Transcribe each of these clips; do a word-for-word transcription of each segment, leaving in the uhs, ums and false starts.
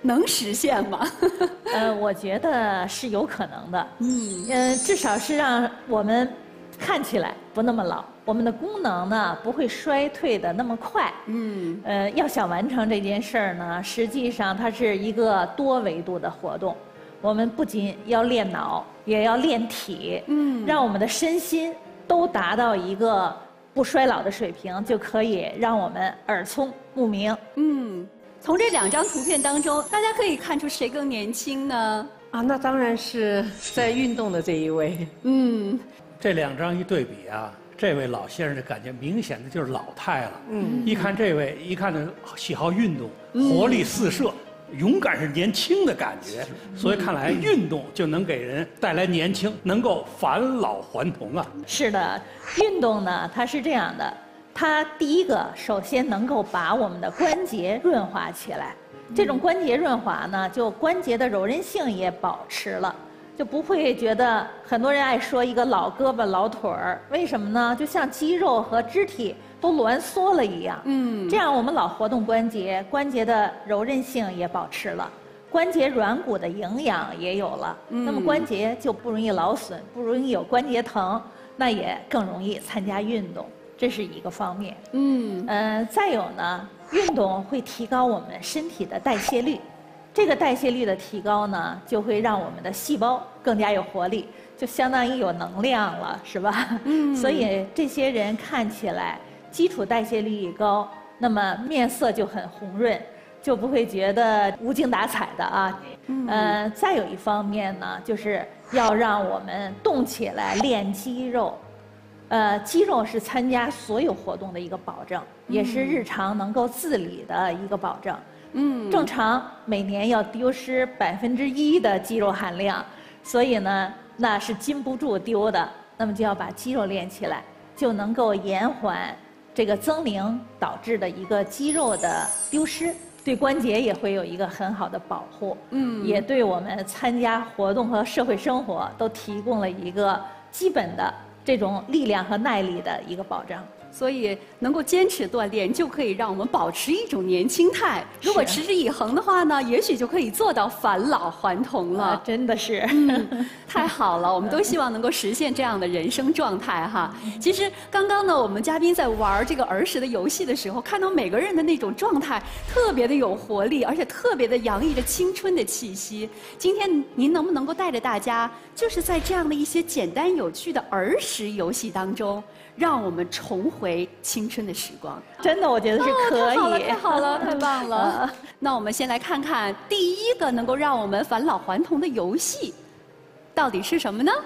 能实现吗？ 呃，我觉得是有可能的。嗯，呃，至少是让我们看起来不那么老，我们的功能呢不会衰退的那么快。嗯，呃，要想完成这件事儿呢，实际上它是一个多维度的活动。我们不仅要练脑，也要练体，嗯，让我们的身心都达到一个不衰老的水平，就可以让我们耳聪目明。 嗯，从这两张图片当中，大家可以看出谁更年轻呢？ 啊，那当然是在运动的这一位。 嗯， 这两张一对比啊，这位老先生的感觉明显的就是老态了。嗯，一看这位，一看呢喜好运动，活力四射。勇敢是年轻的感觉，所以看来运动就能给人带来年轻，能够返老还童啊。 是的，运动呢，它是这样的，它第一个首先能够把我们的关节润滑起来，这种关节润滑呢，就关节的柔韧性也保持了，就不会觉得很多人爱说一个老胳膊老腿儿，为什么呢？就像肌肉和肢体都挛缩了一样。嗯，这样我们老活动关节，关节的柔韧性也保持了，关节软骨的营养也有了，嗯、那么关节就不容易劳损，不容易有关节疼，那也更容易参加运动，这是一个方面。嗯，呃，再有呢，运动会提高我们身体的代谢率，这个代谢率的提高呢，就会让我们的细胞更加有活力，就相当于有能量了，是吧？嗯，所以这些人看起来基础代谢率一高，那么面色就很红润，就不会觉得无精打采的啊。嗯、呃，再有一方面呢，就是要让我们动起来练肌肉。呃，肌肉是参加所有活动的一个保证，也是日常能够自理的一个保证。嗯，正常每年要丢失百分之一的肌肉含量，所以呢，那是禁不住丢的。那么就要把肌肉练起来，就能够延缓这个增龄导致的一个肌肉的丢失，对关节也会有一个很好的保护。嗯，也对我们参加活动和社会生活都提供了一个基本的这种力量和耐力的一个保障。 所以能够坚持锻炼，就可以让我们保持一种年轻态。如果持之以恒的话呢，也许就可以做到返老还童了。 啊、真的是， 嗯，太好了！我们都希望能够实现这样的人生状态哈。其实刚刚呢，我们嘉宾在玩这个儿时的游戏的时候，看到每个人的那种状态特别的有活力，而且特别的洋溢着青春的气息。今天您能不能够带着大家，就是在这样的一些简单有趣的儿时游戏当中，让我们重回青春的时光？ 真的，我觉得是可以。 哦、太好了，太好了，太棒了！那我们先来看看第一个能够让我们返老还童的游戏，到底是什么呢？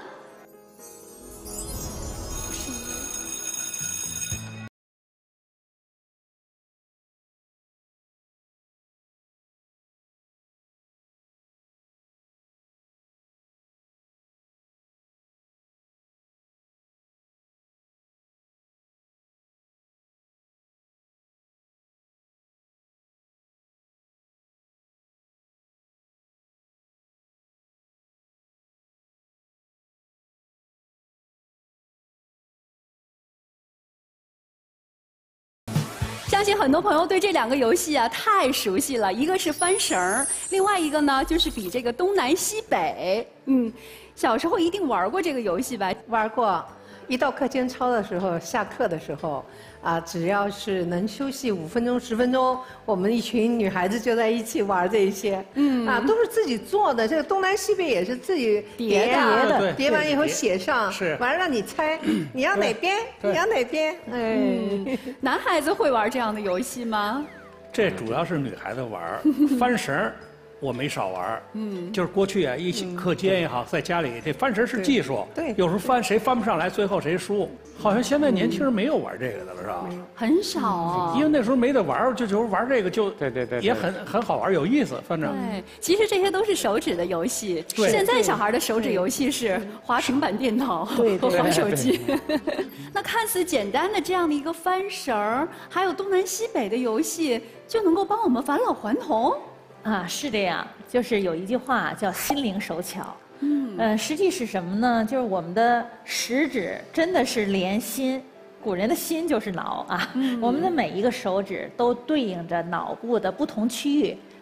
相信很多朋友对这两个游戏啊太熟悉了，一个是翻绳儿，另外一个呢就是比这个东南西北。嗯，小时候一定玩过这个游戏吧？ 玩过。一到课间操的时候，下课的时候，啊，只要是能休息五分钟、十分钟，我们一群女孩子就在一起玩这些。嗯，啊，都是自己做的。这个东南西北也是自己叠的，叠完以后写上， 是， 完了让你猜，你要哪边？你要哪边？哎， 男孩子会玩这样的游戏吗？ 这主要是女孩子玩，翻绳。我没少玩，嗯，就是过去啊，一起课间也好，在家里这翻绳是技术， 对， 有时候翻谁翻不上来，最后谁输。好像现在年轻人没有玩这个的了，是吧？ 很少啊， 因为那时候没得玩，就就是玩这个就对对对， 也很很好玩，有意思，反正。 对，其实这些都是手指的游戏。现在小孩的手指游戏是滑平板电脑和滑手机。那看似简单的这样的一个翻绳，还有东南西北的游戏，就能够帮我们返老还童。 啊，是这样，就是有一句话叫“心灵手巧”。嗯，呃，实际是什么呢？就是我们的食指真的是连心，古人的心就是脑啊。嗯、我们的每一个手指都对应着脑部的不同区域，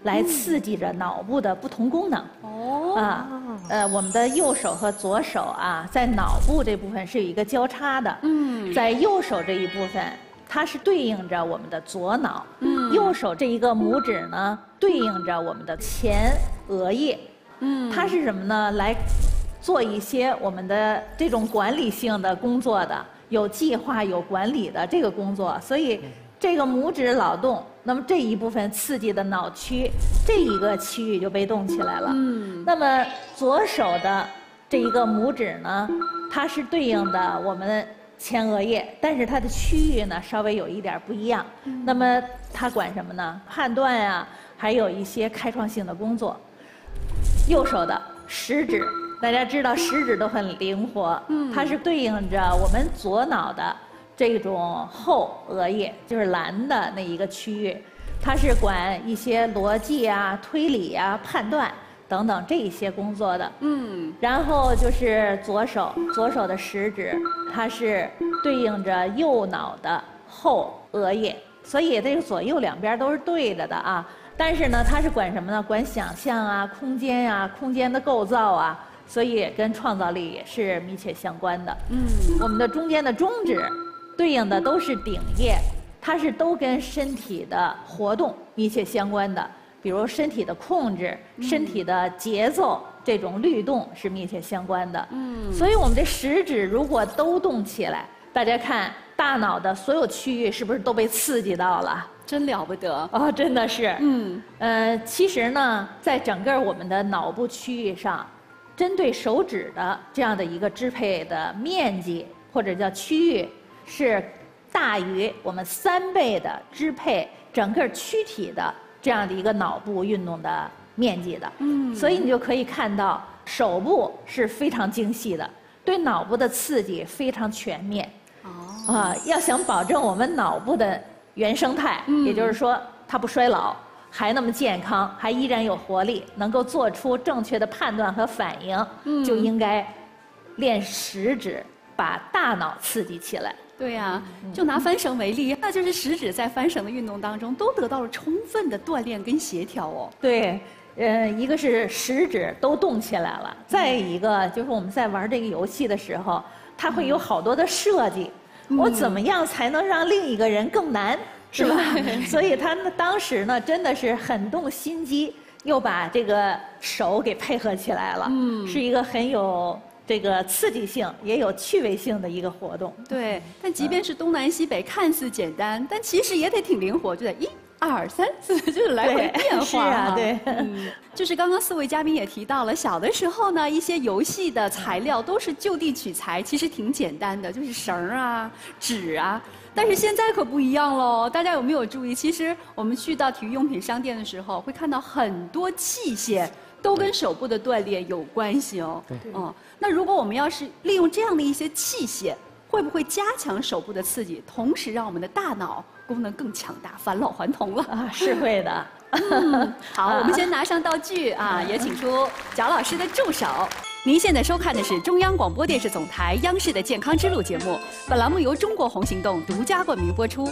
来刺激着脑部的不同功能。哦，啊，呃，我们的右手和左手啊，在脑部这部分是有一个交叉的。嗯，在右手这一部分，它是对应着我们的左脑。嗯，右手这一个拇指呢，对应着我们的前额叶。嗯，它是什么呢？来做一些我们的这种管理性的工作的，有计划、有管理的这个工作。所以，这个拇指劳动，那么这一部分刺激的脑区，这一个区域就被动起来了。嗯，那么左手的这一个拇指呢，它是对应的我们前额叶，但是它的区域呢稍微有一点不一样。嗯、那么它管什么呢？判断啊，还有一些开创性的工作。右手的食指，大家知道食指都很灵活，嗯，它是对应着我们左脑的这种后额叶，就是蓝的那一个区域，它是管一些逻辑啊、推理啊、判断等等这一些工作的。嗯，然后就是左手，左手的食指，它是对应着右脑的后额叶，所以这个左右两边都是对着的啊。但是呢，它是管什么呢？管想象啊、空间啊、空间的构造啊，所以跟创造力也是密切相关的。嗯，我们的中间的中指对应的都是顶叶，它是都跟身体的活动密切相关的，比如身体的控制、身体的节奏这种律动是密切相关的。嗯，所以我们这食指如果都动起来，大家看大脑的所有区域是不是都被刺激到了？ 真了不得哦，真的是。嗯，呃，其实呢，在整个我们的脑部区域上，针对手指的这样的一个支配的面积或者叫区域，是大于我们三倍的支配整个躯体的这样的一个脑部运动的面积的。嗯，所以你就可以看到，手部是非常精细的，对脑部的刺激非常全面。哦，啊，要想保证我们脑部的原生态，嗯、也就是说它不衰老，还那么健康，还依然有活力，能够做出正确的判断和反应，嗯、就应该练食指，把大脑刺激起来。 对呀、啊，就拿翻绳为例，那就是食指在翻绳的运动当中都得到了充分的锻炼跟协调哦。 对，呃，一个是食指都动起来了，再一个就是我们在玩这个游戏的时候，它会有好多的设计。嗯、我怎么样才能让另一个人更难，是吧？所以他呢，当时呢，真的是很动心机，又把这个手给配合起来了，嗯，是一个很有这个刺激性，也有趣味性的一个活动。 对，但即便是东南西北看似简单，但其实也得挺灵活，就得一。二三四就是来回变化。 是啊，对。 嗯，就是刚刚四位嘉宾也提到了，小的时候呢，一些游戏的材料都是就地取材，其实挺简单的，就是绳儿啊、纸啊。但是现在可不一样喽，大家有没有注意？其实我们去到体育用品商店的时候，会看到很多器械都跟手部的锻炼有关系哦。对。嗯，那如果我们要是利用这样的一些器械，会不会加强手部的刺激，同时让我们的大脑功能更强大，返老还童了？ 啊，是会的。 嗯、好，我们先拿上道具啊，也请出贾老师的助手。您现在收看的是中央广播电视总台央视的健康之路节目，本栏目由中国红行动独家冠名播出。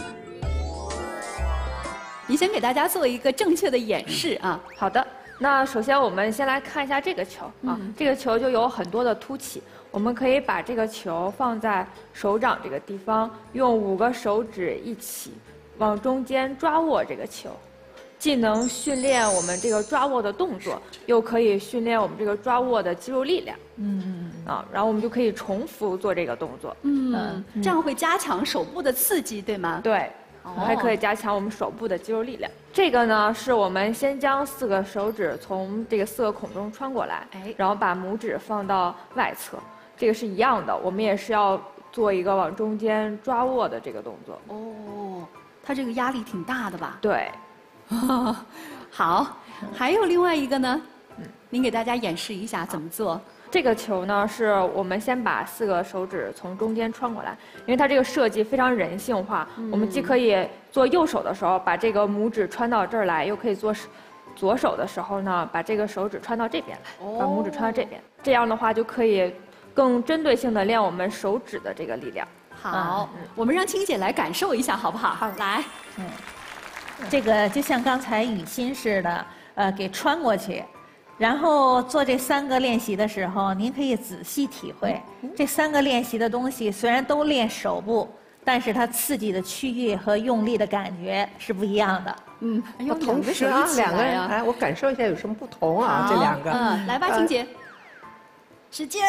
你先给大家做一个正确的演示啊。 好的，那首先我们先来看一下这个球啊，嗯、这个球就有很多的凸起。我们可以把这个球放在手掌这个地方，用五个手指一起往中间抓握这个球，既能训练我们这个抓握的动作，又可以训练我们这个抓握的肌肉力量。嗯啊，然后我们就可以重复做这个动作。 嗯，这样会加强手部的刺激，对吗？ 对，还可以加强我们手部的肌肉力量。这个呢，是我们先将四个手指从这个四个孔中穿过来，哎，然后把拇指放到外侧。这个是一样的，我们也是要做一个往中间抓握的这个动作。 哦，它这个压力挺大的吧？ 对。 哦、好，还有另外一个呢，嗯，您给大家演示一下怎么做。 这个球呢，是我们先把四个手指从中间穿过来，因为它这个设计非常人性化。嗯、我们既可以做右手的时候把这个拇指穿到这儿来，又可以做左手的时候呢，把这个手指穿到这边来，哦、把拇指穿到这边。这样的话就可以更针对性的练我们手指的这个力量。 好，嗯、我们让青姐来感受一下，好不好？ 好， 来。 嗯，这个就像刚才雨欣似的， 呃给穿过去。然后做这三个练习的时候，您可以仔细体会，这三个练习的东西虽然都练手部，但是它刺激的区域和用力的感觉是不一样的。 嗯，哎呦， 同时啊，两个人，哎，我感受一下有什么不同啊？这两个， 嗯，来吧，青姐，使劲儿，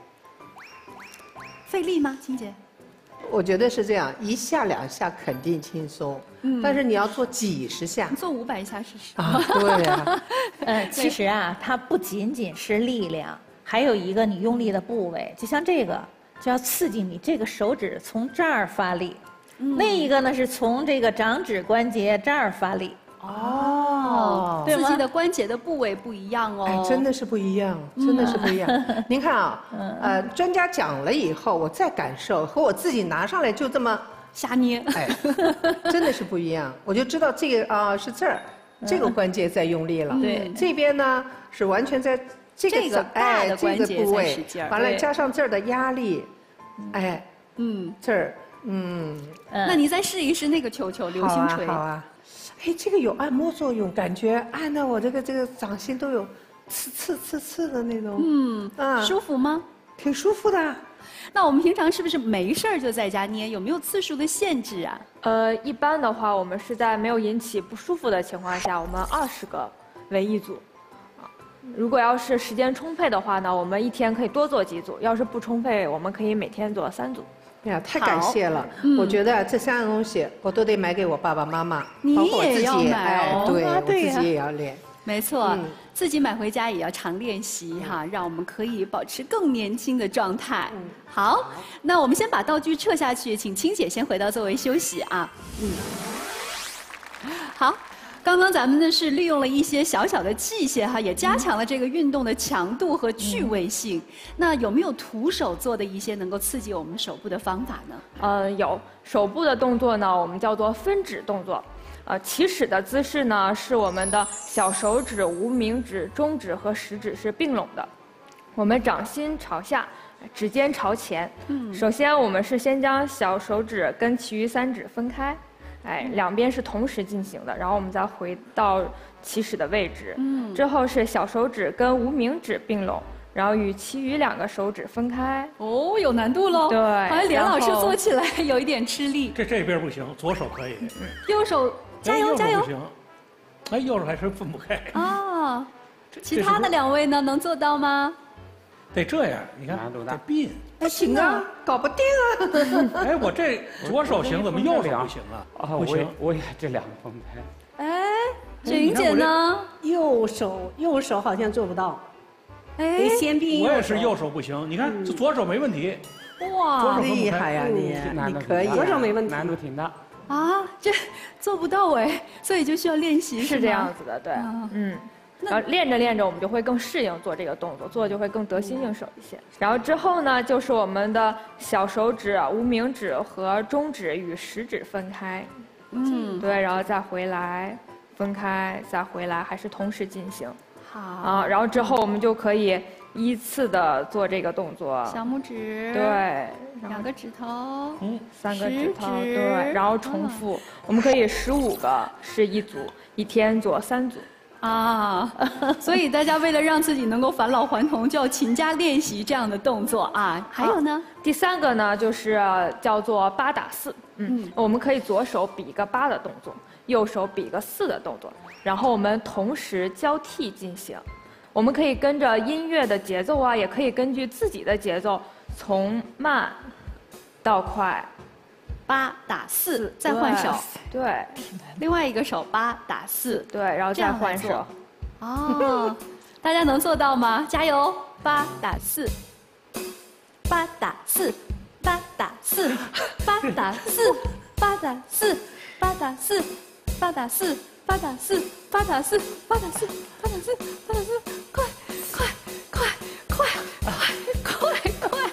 费力吗，青姐？ 我觉得是这样，一下两下肯定轻松，嗯，但是你要做几十下， 做五百下试试啊？对呀， 嗯，其实啊，它不仅仅是力量，还有一个你用力的部位，就像这个，就要刺激你这个手指从这儿发力，另一个呢是从这个掌指关节这儿发力。 哦，刺激的关节的部位不一样哦。 哎，真的是不一样，真的是不一样。您看啊，呃，专家讲了以后，我再感受和我自己拿上来就这么瞎捏， 哎，真的是不一样。我就知道这个啊是这儿，这个关节在用力了。 对， 这边呢是完全在这个这个大的关节在使劲儿， 完了加上这儿的压力，哎，嗯，这儿，嗯， 那你再试一试那个球球流星锤。 好啊。哎，这个有按摩作用，感觉按到我这个这个掌心都有刺刺刺刺的那种， 嗯啊，舒服吗？ 挺舒服的。 那我们平常是不是没事儿就在家捏？有没有次数的限制啊？ 呃，一般的话，我们是在没有引起不舒服的情况下，我们二十个为一组。如果要是时间充沛的话呢，我们一天可以多做几组；要是不充沛，我们可以每天做三组。 哎呀，太感谢了！我觉得这三样东西我都得买给我爸爸妈妈， 你也要买哦，对，我自己也要练。 没错，自己买回家也要常练习哈，让我们可以保持更年轻的状态。好，那我们先把道具撤下去，请青姐先回到座位休息啊。嗯，好。刚刚咱们呢是利用了一些小小的器械哈，也加强了这个运动的强度和趣味性。那有没有徒手做的一些能够刺激我们手部的方法呢？ 呃，有手部的动作呢，我们叫做分指动作。呃，起始的姿势呢是我们的小手指、无名指、中指和食指是并拢的，我们掌心朝下，指尖朝前。嗯，首先我们是先将小手指跟其余三指分开。哎，两边是同时进行的，然后我们再回到起始的位置。嗯，之后是小手指跟无名指并拢，然后与其余两个手指分开。 哦，有难度喽。 对， 好像连老师做起来有一点吃力。 这这边不行，左手可以。 右手加油加油！ 不行，哎，右手还是分不开。 啊，其他的两位呢，能做到吗？ 得这样，你看，得并。 哎，行啊，搞不定啊！哎，我这左手行，怎么右手不行啊？ 啊，不行，我也这两个分不开。哎，雪莹姐呢？ 右手右手好像做不到。哎，先并右手。 我也是右手不行，你看这左手没问题。 哇， 厉害呀你！你可以， 左手没问题， 难度挺大。 啊，这做不到哎，所以就需要练习。 是这样子的，对，嗯。然后练着练着，我们就会更适应做这个动作，做的就会更得心应手一些。然后之后呢，就是我们的小手指、无名指和中指与食指分开，嗯，对，然后再回来，分开，再回来，还是同时进行。 好啊，然后之后我们就可以依次的做这个动作。 小拇指， 对， 两个指头， 嗯，三个指头，对，然后重复，我们可以十五个是一组，一天做三组。 啊，所以大家为了让自己能够返老还童，就要勤加练习这样的动作啊。还有呢， 第三个呢就是叫做八打四。嗯，我们可以左手比一个八的动作，右手比一个四的动作，然后我们同时交替进行。我们可以跟着音乐的节奏啊，也可以根据自己的节奏，从慢到快。 八打四，再换手， 对， 另外一个手八打四， 对，然后再换手。 哦，大家能做到吗？加油！八打四，八打四，八打四，八打四，八打四，八打四，八打四，八打四，八打四，八打四，八打四，八打四，快快快快快快快！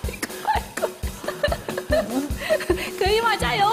可以吗？加油！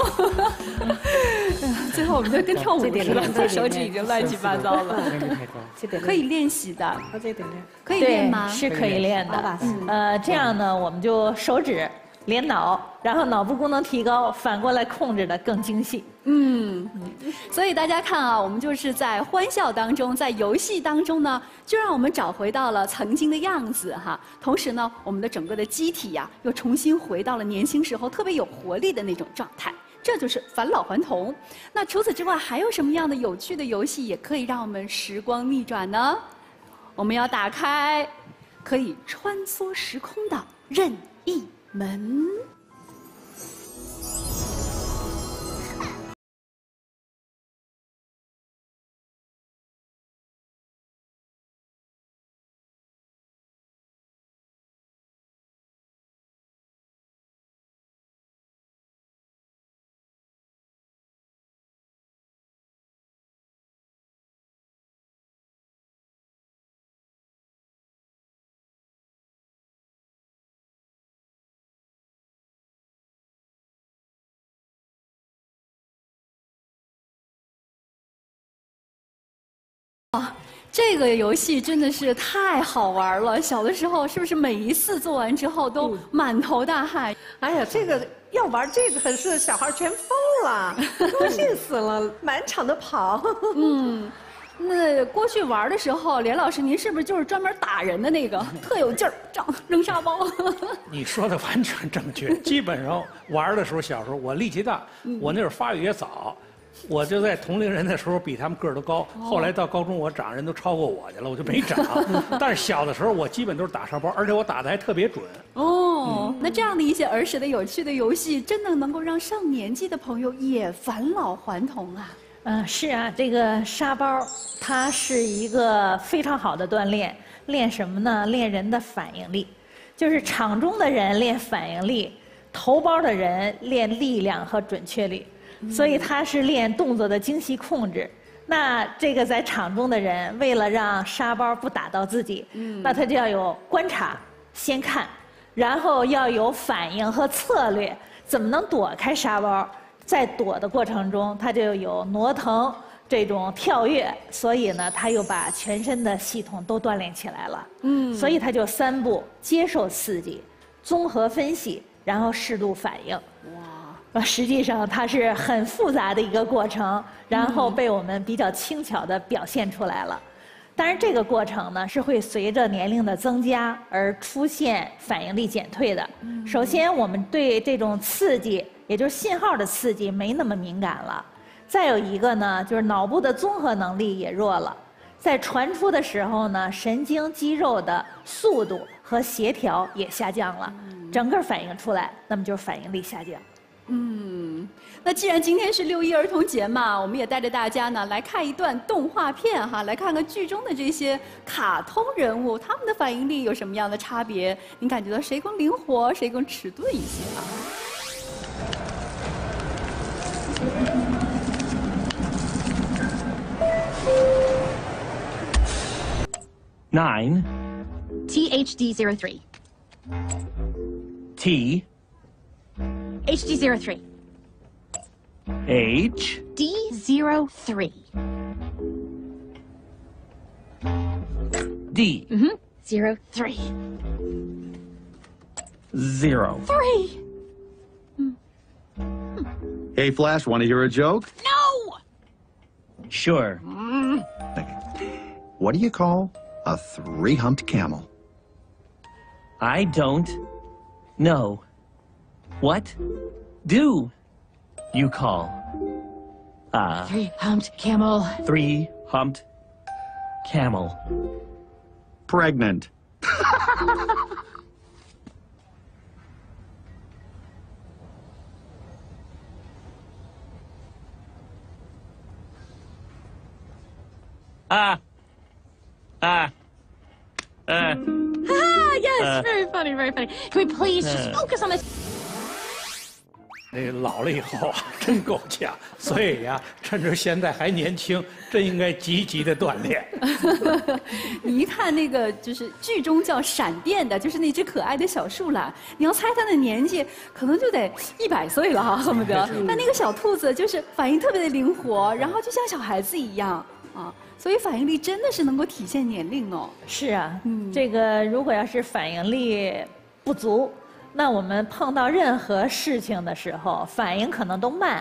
最后我们就跟跳舞似的，手指已经乱七八糟了。可以练习的， 这点练， 可以练吗？ 是可以练的。呃，这样呢，我们就手指连脑，然后脑部功能提高，反过来控制的更精细。 嗯，所以大家看啊，我们就是在欢笑当中，在游戏当中呢，就让我们找回到了曾经的样子哈。同时呢，我们的整个的机体呀、啊，又重新回到了年轻时候特别有活力的那种状态。这就是返老还童。那除此之外，还有什么样的有趣的游戏也可以让我们时光逆转呢？我们要打开可以穿梭时空的任意门。啊，这个游戏真的是太好玩了！小的时候是不是每一次做完之后都满头大汗？ 哎呀，这个要玩这个可是小孩全疯了，高兴死了，满场的跑。 嗯，那过去玩的时候，连老师您是不是就是专门打人的那个，特有劲儿，这样扔沙包？ 你说的完全正确。基本上玩的时候，小时候我力气大，我那会儿发育也早。我就在同龄人的时候比他们个儿都高，后来到高中我长人都超过我去了，我就没长。但是小的时候我基本都是打沙包，而且我打的还特别准。 哦，嗯、那这样的一些儿时的有趣的游戏，真的能够让上年纪的朋友也返老还童啊！ 嗯，是啊，这个沙包它是一个非常好的锻炼，练什么呢？练人的反应力，就是场中的人练反应力，投包的人练力量和准确率。所以他是练动作的精细控制。那这个在场中的人，为了让沙包不打到自己，嗯、那他就要有观察，先看，然后要有反应和策略，怎么能躲开沙包？在躲的过程中，他就有挪腾这种跳跃，所以呢，他又把全身的系统都锻炼起来了。嗯，所以他就三步：接受刺激，综合分析，然后适度反应。哇！实际上它是很复杂的一个过程，然后被我们比较轻巧地表现出来了。当然，这个过程呢是会随着年龄的增加而出现反应力减退的。首先，我们对这种刺激，也就是信号的刺激，没那么敏感了。再有一个呢，就是脑部的综合能力也弱了。在传出的时候呢，神经肌肉的速度和协调也下降了，整个反应出来，那么就是反应力下降。 嗯，那既然今天是六一儿童节嘛，我们也带着大家呢来看一段动画片哈，来看看剧中的这些卡通人物，他们的反应力有什么样的差别？您感觉到谁更灵活，谁更迟钝一些啊？ Nine. T H D zero three. T. H D zero three. H. D zero three. D. Mm-hmm. Zero three. Zero. Three. Hey, Flash, want to hear a joke? No! Sure. What do you call a three-humped camel? I don't know. What do you call a Three-humped camel. three-humped camel? Pregnant. Ah. Ah. Uh. Ah, yes, Uh. very funny, very funny. Can we please just Uh. focus on this? 这老了以后啊，真够呛。所以呀、啊，趁着现在还年轻，真应该积极的锻炼。 你一看那个就是剧中叫闪电的，就是那只可爱的小树懒，你要猜它的年纪，可能就得一百岁了哈，恨不得。但那个小兔子就是反应特别的灵活，然后就像小孩子一样啊。 所以反应力真的是能够体现年龄哦。 是啊，嗯，这个如果要是反应力不足，那我们碰到任何事情的时候，反应可能都慢。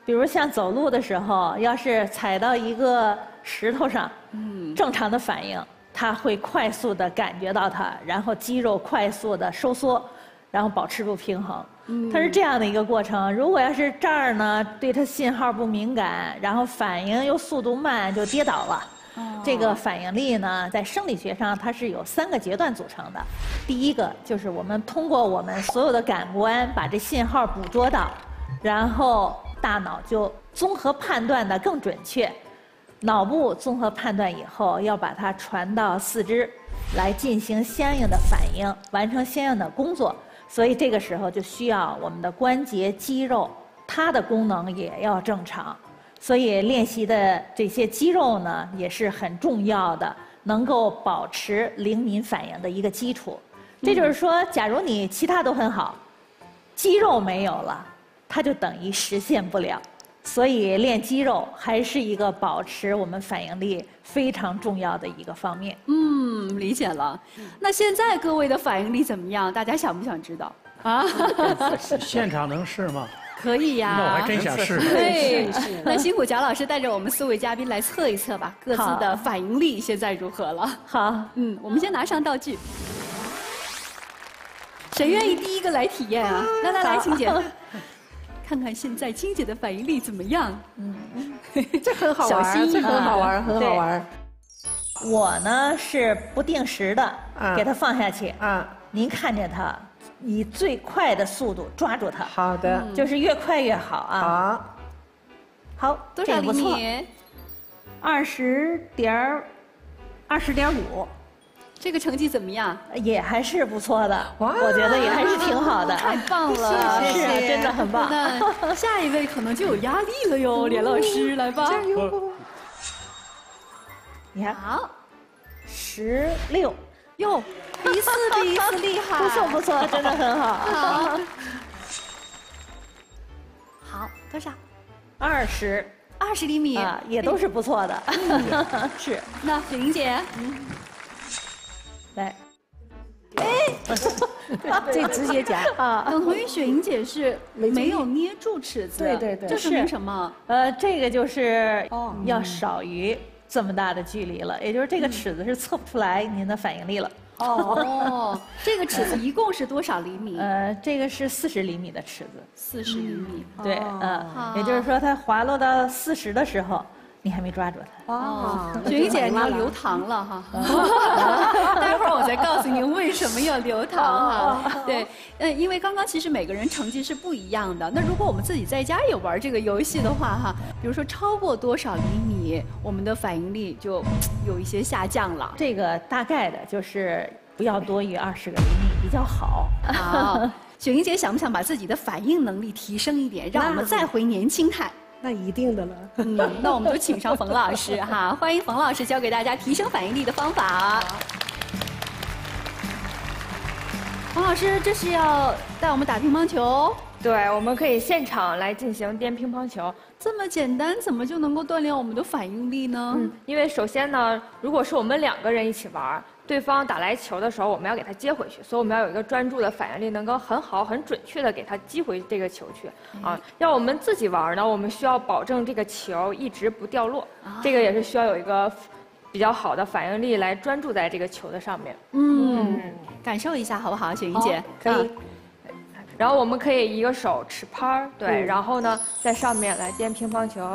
比如像走路的时候，要是踩到一个石头上，嗯，正常的反应，他会快速的感觉到它，然后肌肉快速的收缩，然后保持住平衡。嗯，它是这样的一个过程。如果要是这儿呢，对它信号不敏感，然后反应又速度慢，就跌倒了。这个反应力呢，在生理学上它是有三个阶段组成的。第一个就是我们通过我们所有的感官把这信号捕捉到，然后大脑就综合判断的更准确。脑部综合判断以后，要把它传到四肢，来进行相应的反应，完成相应的工作。所以这个时候就需要我们的关节、肌肉，它的功能也要正常。所以练习的这些肌肉呢，也是很重要的，能够保持灵敏反应的一个基础。这就是说，假如你其他都很好，肌肉没有了，它就等于实现不了。所以练肌肉还是一个保持我们反应力非常重要的一个方面。 嗯，理解了。那现在各位的反应力怎么样？大家想不想知道啊？ 现场能试吗？ 可以呀， 那我还真想试试。 对，那辛苦贾老师带着我们四位嘉宾来测一测吧，各自的反应力现在如何了？ 好， 嗯，我们先拿上道具。谁愿意第一个来体验啊？来来来，青姐，看看现在青姐的反应力怎么样？嗯， 这很好玩，这很好玩，很好玩。 我呢是不定时的给它放下去啊，您看见它。以最快的速度抓住它。 好的， 就是越快越好啊。好，好， 多少厘米？ 二十点二十点五， 这个成绩怎么样？ 也还是不错的，我觉得也还是挺好的。 太棒了， 是啊，真的很棒。 那下一位可能就有压力了哟，连老师，来吧。 加油！ 你看， 好， 十六。 哟，比一次比一次厉害， 不错不错，真的很好。 好，好，多少？ 二十， 二十厘米啊，也都是不错的。是， 那雪莹姐， 来， 哎， 这直接夹啊，等同于雪莹姐是没有捏住尺子， 对对对， 这说明什么？ 呃，这个就是要少于。这么大的距离了，也就是这个尺子是测不出来您的反应力了。 哦，这个尺子一共是多少厘米？ 呃，这个是四十厘米的尺子。 四十厘米， 对，嗯，也就是说它滑落到四十的时候，你还没抓住它。 哦，雪莹姐，你要留堂了哈。待会儿我再告诉您为什么要留堂哈。对，嗯，因为刚刚其实每个人成绩是不一样的。那如果我们自己在家也玩这个游戏的话哈，比如说超过多少厘米，我们的反应力就有一些下降了。 这个大概的就是不要多于二十个厘米比较好。 好，雪莹姐想不想把自己的反应能力提升一点，让我们再回年轻态？ 那一定的了。 嗯，那我们就请上冯老师哈，欢迎冯老师教给大家提升反应力的方法。冯老师，这是要带我们打乒乓球？ 对，我们可以现场来进行颠乒乓球。 这么简单，怎么就能够锻炼我们的反应力呢？ 嗯，因为首先呢，如果是我们两个人一起玩，对方打来球的时候，我们要给他接回去，所以我们要有一个专注的反应力，能够很好、很准确的给他击回这个球去。啊，要我们自己玩呢，我们需要保证这个球一直不掉落，这个也是需要有一个比较好的反应力来专注在这个球的上面。 嗯，感受一下好不好，雪莹姐？ 可以。 然后我们可以一个手持拍儿，对，嗯、然后呢，在上面来颠乒乓球。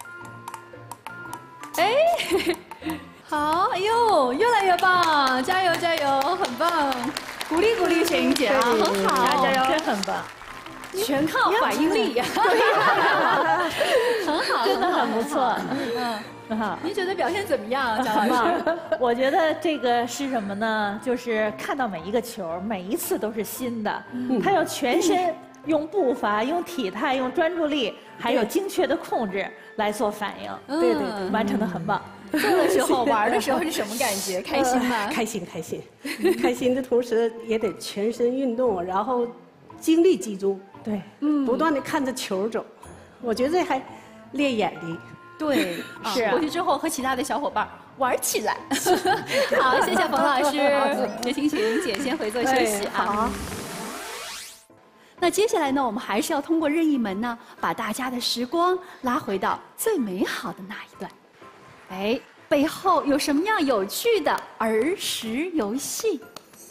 哎，好，哎呦，越来越棒，加油加油，很棒，鼓励鼓励雪莹姐啊，很好， 加油，真很棒， 全靠反应力呀，很好， 真的很不错， 嗯，好，您觉得表现怎么样，蒋老师？ 我觉得这个是什么呢？就是看到每一个球，每一次都是新的，嗯、他要全身用步伐、用体态、用专注力，还有精确的控制来做反应， 嗯、 对对对，完成的很棒。 做的时候、玩的时候是什么感觉？开心吗？ 开心开心，开心的同时也得全身运动，然后精力集中， 对， 嗯，不断的看着球走，我觉得这还练眼力。 对，是、啊、回去之后和其他的小伙伴玩起来。好，谢谢冯老师，也请雪莹姐先回座休息啊。 好。 那接下来呢，我们还是要通过任意门呢，把大家的时光拉回到最美好的那一段。哎，背后有什么样有趣的儿时游戏？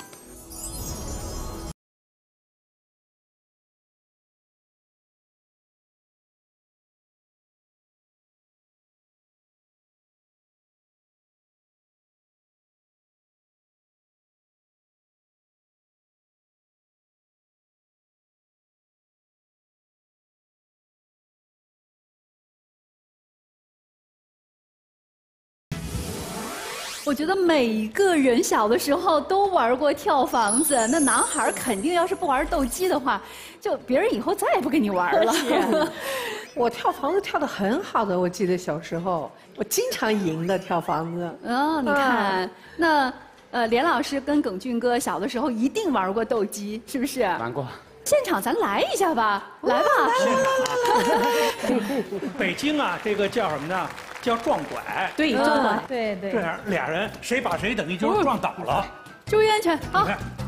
我觉得每一个人小的时候都玩过跳房子，那男孩肯定要是不玩斗鸡的话，就别人以后再也不跟你玩了。 我跳房子跳得很好的，我记得小时候我经常赢的跳房子。 哦，你看，啊、那呃，连老师跟耿俊哥小的时候一定玩过斗鸡，是不是？ 玩过。 现场咱来一下吧，来吧。 北京啊，这个叫什么呢？叫撞拐。 对，撞拐。对对。 这样俩人谁把谁等于就撞倒了。 注意安全，好。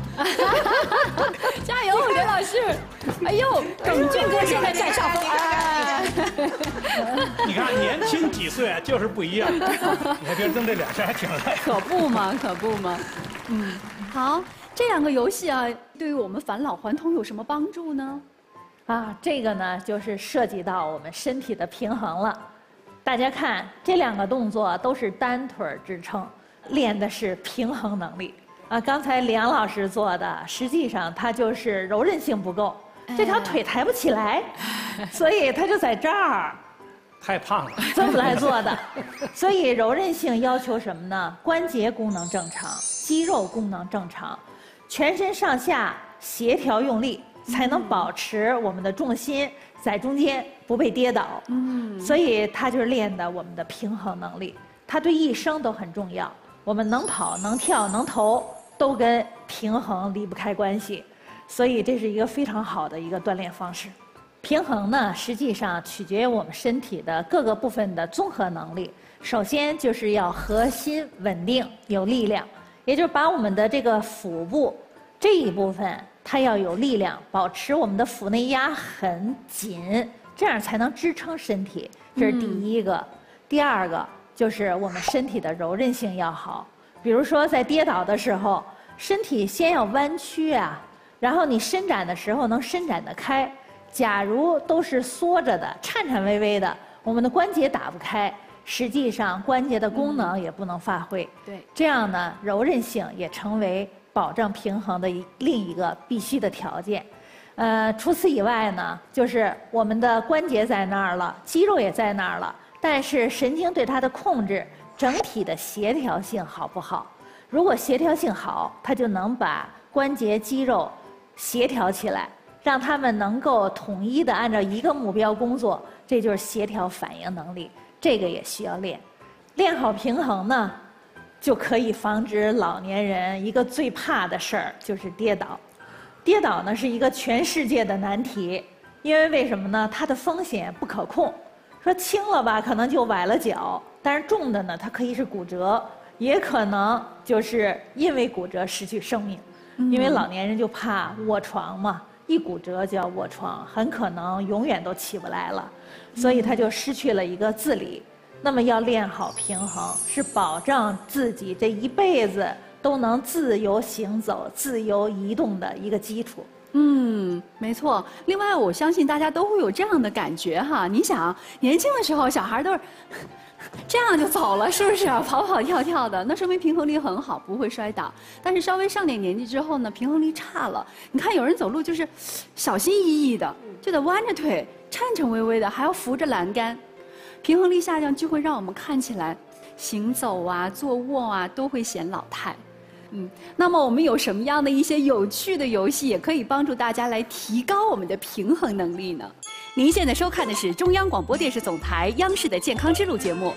加油，连老师！哎呦，耿俊哥现在占上风。哎， 你看年轻几岁就是不一样。你看别人蹬这俩事还挺累。 可不嘛，可不嘛。嗯，好。这两个游戏啊，对于我们返老还童有什么帮助呢？ 啊，这个呢，就是涉及到我们身体的平衡了。大家看，这两个动作都是单腿支撑，练的是平衡能力。啊，刚才梁老师做的，实际上他就是柔韧性不够，这条腿抬不起来，所以他就在这儿。 太胖了， 这么来做的。所以柔韧性要求什么呢？关节功能正常，肌肉功能正常。全身上下协调用力，才能保持我们的重心在中间不被跌倒。嗯，所以它就是练的我们的平衡能力，它对一生都很重要。我们能跑、能跳、能投，都跟平衡离不开关系。所以这是一个非常好的一个锻炼方式。平衡呢，实际上取决于我们身体的各个部分的综合能力。首先就是要核心稳定、有力量。也就是把我们的这个腹部这一部分，它要有力量，保持我们的腹内压很紧，这样才能支撑身体。这是第一个。嗯、第二个就是我们身体的柔韧性要好。比如说在跌倒的时候，身体先要弯曲啊，然后你伸展的时候能伸展得开。假如都是缩着的、颤颤巍巍的，我们的关节打不开。实际上，关节的功能也不能发挥。 对， 这样呢，柔韧性也成为保证平衡的一另一个必须的条件。呃，除此以外呢，就是我们的关节在那儿了，肌肉也在那儿了，但是神经对它的控制，整体的协调性好不好？如果协调性好，它就能把关节、肌肉协调起来，让它们能够统一的按照一个目标工作，这就是协调反应能力。这个也需要练，练好平衡呢，就可以防止老年人一个最怕的事儿，就是跌倒。跌倒呢是一个全世界的难题，因为为什么呢？它的风险不可控。说轻了吧，可能就崴了脚；但是重的呢，它可以是骨折，也可能就是因为骨折失去生命。因为老年人就怕卧床嘛，一骨折就要卧床，很可能永远都起不来了。所以他就失去了一个自理。那么要练好平衡，是保障自己这一辈子都能自由行走、自由移动的一个基础。 嗯，没错。另外，我相信大家都会有这样的感觉哈。你想，年轻的时候小孩都是这样就走了，是不是？跑跑跳跳的，那说明平衡力很好，不会摔倒。但是稍微上点年纪之后呢，平衡力差了。你看有人走路就是小心翼翼的，就得弯着腿。颤颤巍巍的，还要扶着栏杆，平衡力下降就会让我们看起来行走啊、坐卧啊都会显老态。嗯，那么我们有什么样的一些有趣的游戏，也可以帮助大家来提高我们的平衡能力呢？您现在收看的是中央广播电视总台央视的健康之路节目。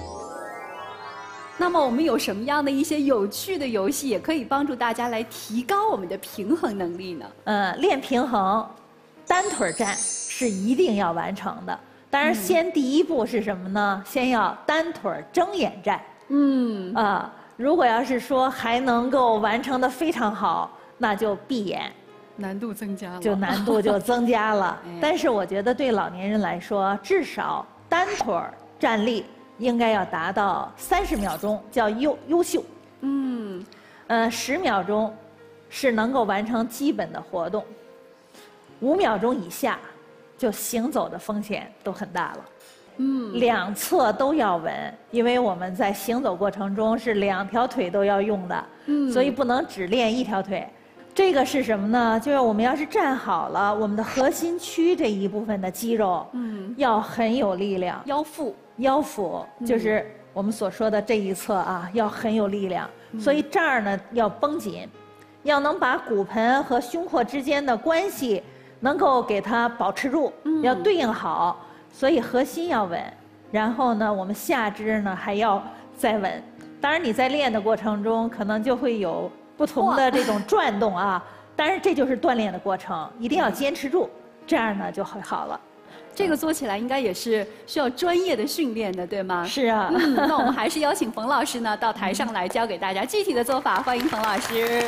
那么我们有什么样的一些有趣的游戏，也可以帮助大家来提高我们的平衡能力呢？ 呃，练平衡，单腿站。是一定要完成的。当然，先第一步是什么呢？先要单腿睁眼站。嗯啊、呃，如果要是说还能够完成的非常好，那就闭眼。 难度增加了， 就难度就增加了。但是我觉得对老年人来说，至少单腿站立应该要达到三十秒钟，叫优优秀。嗯，呃，十秒钟是能够完成基本的活动，五秒钟以下就行走的风险都很大了。嗯，两侧都要稳，因为我们在行走过程中是两条腿都要用的，嗯，所以不能只练一条腿。这个是什么呢？就是我们要是站好了，我们的核心区这一部分的肌肉，嗯，要很有力量。 腰腹， 腰腹就是我们所说的这一侧啊，要很有力量。所以这儿呢要绷紧，要能把骨盆和胸廓之间的关系能够给它保持住，要对应好。所以核心要稳，然后呢，我们下肢呢还要再稳。当然你在练的过程中，可能就会有不同的这种转动啊。当然这就是锻炼的过程，一定要坚持住，这样呢就会好了。 这个做起来应该也是需要专业的训练的，对吗？ 是啊。 嗯，那我们还是邀请冯老师呢到台上来教给大家具体的做法，欢迎冯老师。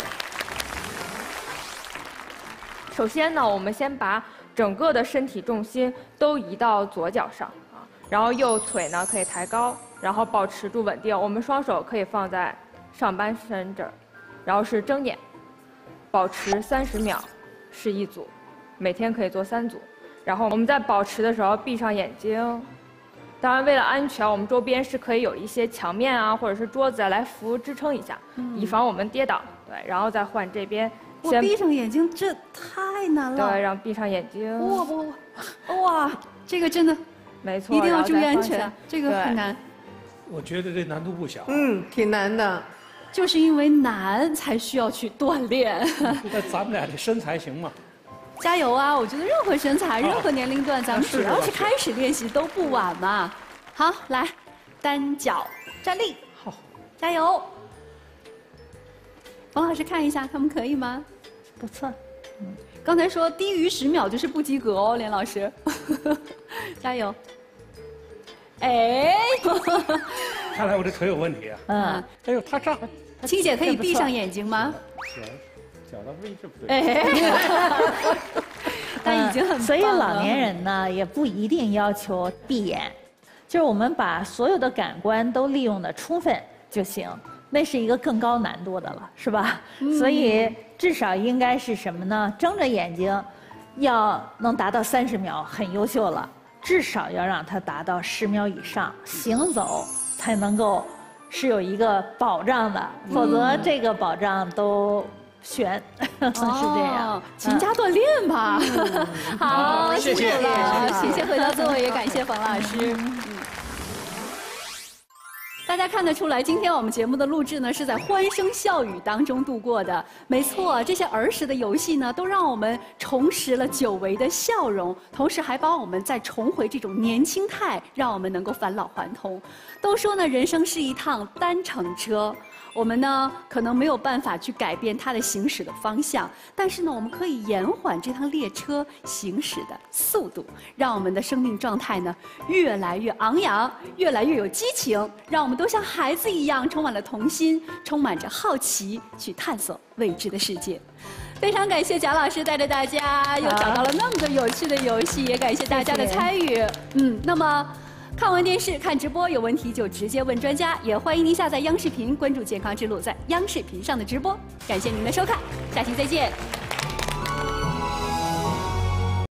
首先呢，我们先把整个的身体重心都移到左脚上啊，然后右腿呢可以抬高，然后保持住稳定。我们双手可以放在上半身这儿，然后是睁眼，保持三十秒，是一组，每天可以做三组。然后我们在保持的时候闭上眼睛，当然为了安全，我们周边是可以有一些墙面啊或者是桌子啊来扶支撑一下，嗯、以防我们跌倒。对，然后再换这边。 我闭上眼睛，这太难了。 对，然后闭上眼睛。 哇哇哇！哇，这个真的， 没错， 一定要注意安全，这个很难。 我觉得这难度不小。 嗯，挺难的。 就是因为难，才需要去锻炼。 那咱们俩这身材行吗？ 加油啊！我觉得任何身材、任何年龄段，咱们只要是开始练习都不晚嘛。好，来，单脚站立。 好， 加油！冯老师看一下，他们可以吗？ 不错。 嗯，刚才说低于十秒就是不及格哦，连老师，加油！哎， 看来我这腿有问题啊。嗯。哎呦，他这， 青姐可以闭上眼睛吗？ 脚的位置不对。哎。但已经很棒了。 所以老年人呢，也不一定要求闭眼，就是我们把所有的感官都利用的充分就行。那是一个更高难度的了，是吧？嗯、所以至少应该是什么呢？睁着眼睛，要能达到三十秒，很优秀了。至少要让它达到十秒以上，行走才能够是有一个保障的，嗯、否则这个保障都悬，哦、是这样。 勤加锻炼吧。嗯、好， 谢谢了，谢谢回到座位，也感谢冯老师。嗯大家看得出来，今天我们节目的录制呢是在欢声笑语当中度过的。没错，这些儿时的游戏呢，都让我们重拾了久违的笑容，同时还帮我们再重回这种年轻态，让我们能够返老还童。都说呢，人生是一趟单程车。我们呢，可能没有办法去改变它的行驶的方向，但是呢，我们可以延缓这趟列车行驶的速度，让我们的生命状态呢越来越昂扬，越来越有激情，让我们都像孩子一样，充满了童心，充满着好奇，去探索未知的世界。非常感谢贾老师带着大家又找到了那么多有趣的游戏，也感谢大家的参与。嗯，那么。看完电视、看直播，有问题就直接问专家。也欢迎您下载央视频，关注健康之路在央视频上的直播。感谢您的收看，下期再见。